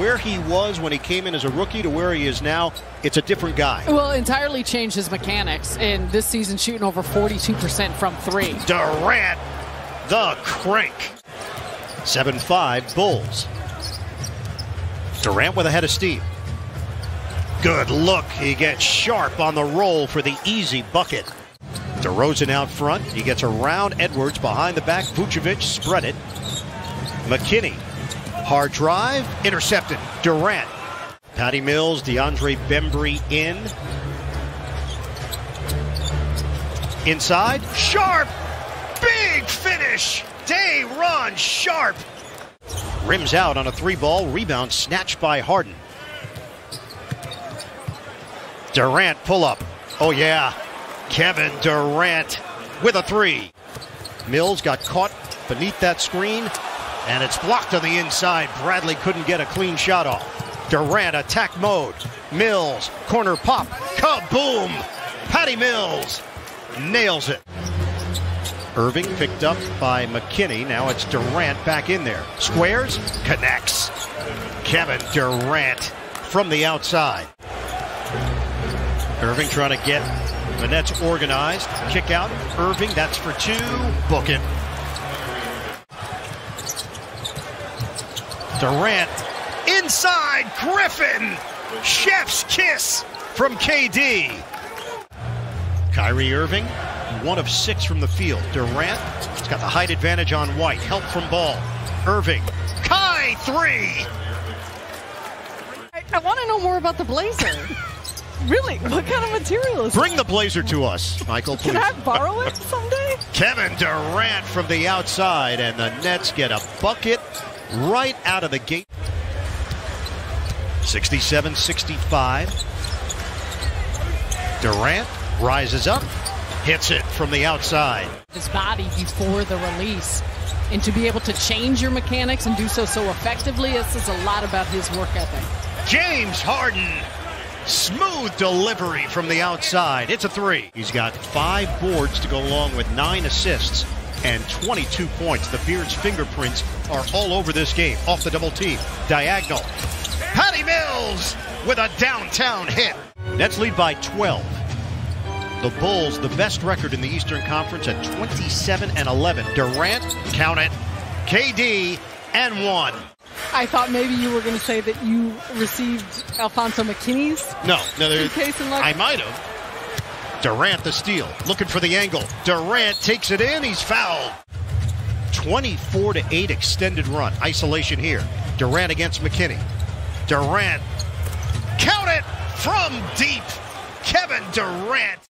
where he was when he came in as a rookie to where he is now, it's a different guy. Well, entirely changed his mechanics, and this season shooting over 42% from three. Durant, the crank. 7-5 Bulls. Durant with a head of steam. Good look. He gets sharp on the roll for the easy bucket. DeRozan out front. He gets around Edwards behind the back. Vucevic spread it. McKinney. Hard drive. Intercepted. Durant. Patty Mills, DeAndre Bembry in. Inside. Sharp. Big finish. Day'Ron Sharpe. Rims out on a 3-ball. Rebound snatched by Harden. Durant pull up. Oh yeah. Kevin Durant with a 3. Mills got caught beneath that screen, and it's blocked on the inside. Bradley couldn't get a clean shot off. Durant attack mode. Mills, corner pop. Kaboom! Patty Mills nails it. Irving picked up by McKinney. Now it's Durant back in there. Squares, connects. Kevin Durant from the outside. Irving trying to get the Nets organized. Kick out. Irving, that's for 2. Book it. Durant inside. Griffin. Chef's kiss from KD. Kyrie Irving, 1 of 6 from the field. Durant has got the height advantage on White. Help from Ball. Irving. Kai 3. I want to know more about the Blazer. Really? What kind of material is Bring the Blazer to us, Michael, please. Can I borrow it someday? Kevin Durant from the outside, and the Nets get a bucket right out of the gate. 67-65. Durant rises up, hits it from the outside. His body before the release. And to be able to change your mechanics and do so effectively, this is a lot about his work ethic. James Harden. Smooth delivery from the outside. It's a 3. He's got 5 boards to go along with 9 assists and 22 points. The Beard's fingerprints are all over this game. Off the double team. Diagonal. Patty Mills with a downtown hit. Nets lead by 12. The Bulls, the best record in the Eastern Conference at 27-11. Durant, count it. KD, and 1. I thought maybe you were going to say that you received Alfonso McKinney's case in luck. I might have. Durant the steal, looking for the angle. Durant takes it in, he's fouled. 24-8 extended run. Isolation here. Durant against McKinney. Durant, count it from deep. Kevin Durant.